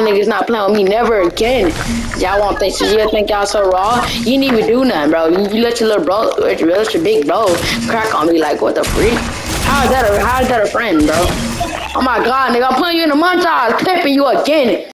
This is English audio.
niggas not playing with me never again. Y'all want things, you think y'all so raw? You didn't even do nothing, bro. You let your little bro, let your big bro crack on me like, what the freak? How is that a friend, bro? Oh my god, nigga, I'm putting you in a montage, pimping you again.